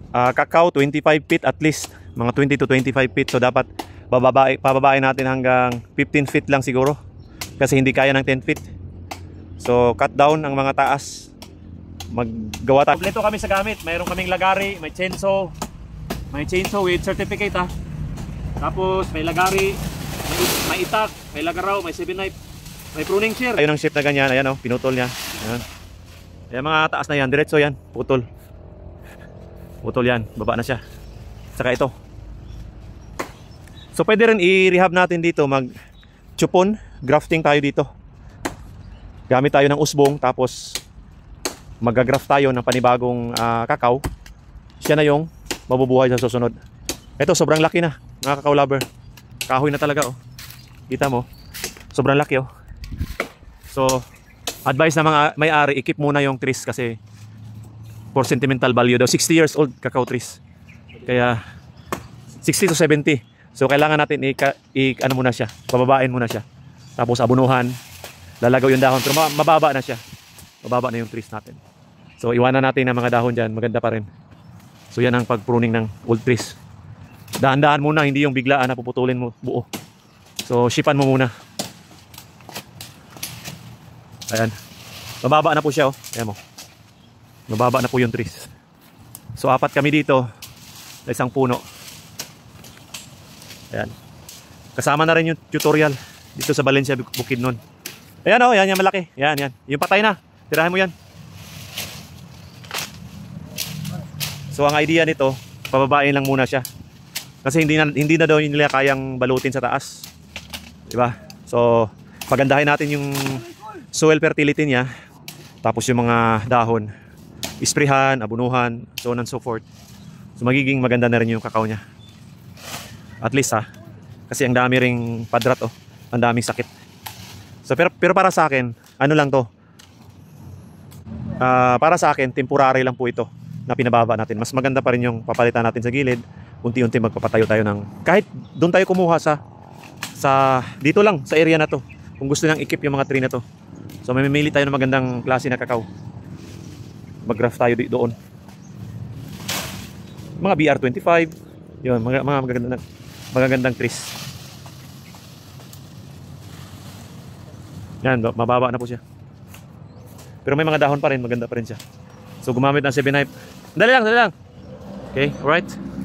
Cacao 25 feet at least, mga 20 to 25 feet. So dapat pababain natin hanggang 15 feet lang siguro, kasi hindi kaya ng 10 feet. So cut down ang mga taas. Maggawa tayo. Kompleto kami sa gamit. Mayroon kaming lagari, may chainsaw with certificate ha. Tapos may lagari, may itak, may lagaraw, may 7-knife, may pruning shear. Ayun ang shape na ganyan, ayan oh, pinutol niya. Ayan. Ayan mga taas na yan, diretso yan, putol. Putol yan, baba na siya. Saka ito. So pwede rin i-rehab natin dito, mag-chupon, grafting tayo dito. Gamit tayo ng usbong, tapos mag-graft tayo ng panibagong cacao. Siya na yung mabubuhay sa susunod. Ito, sobrang laki na, mga cacao lover. Kahoy na talaga oh. Kita mo, sobrang laki oh. So, advice na mga may-ari, i-keep muna yung trees kasi for sentimental value daw. 60 years old cacao trees. Kaya 60 to 70. So kailangan natin ano muna siya, pababain muna siya. Tapos abunuhan, lalagaw yung dahon, pero mababa na siya. Mababa na yung trees natin. So iwanan natin ang mga dahon dyan, maganda pa rin. So yan ang pag-pruning ng old trees. Dahan-dahan muna, hindi yung biglaan na puputulin mo buo. So shipan mo muna. Ayan. Mababa na po siya oh. Ayan mo. Mababa na po yung trees. So apat kami dito sa isang puno. Ayan. Kasama na rin yung tutorial dito sa Valencia Bukidnon. Ayan oh, yan yung malaki. Yan. Yung patay na. Tirahin mo yan. So ang idea nito, pababain lang muna siya. Kasi hindi na daw nila kayang balutin sa taas. Diba? So pagandahin natin yung soil fertility niya. Tapos yung mga dahon, isprehan, abunuhan, so on and so forth. So magiging maganda na rin yung cacao niya. At least ha. Kasi ang dami ring padrat oh. Ang daming sakit. So pero para sa akin, ano lang to? Para sa akin, temporary lang po ito na pinababa natin. Mas maganda pa rin yung papalitan natin sa gilid. Unti-unti magpapatayo tayo ng kahit doon tayo kumuha sa dito lang sa area na to. Kung gusto nang i-keep yung mga tree na to. So mamimili tayo ng magandang klase na cacao. Mag-graft tayo doon. Mga BR25, yun, mga magagandang trees. Yan, mababa na po siya. Pero may mga dahon pa rin, maganda pa rin siya. So gumamit ng 7-knife. Dali lang. Okay, alright.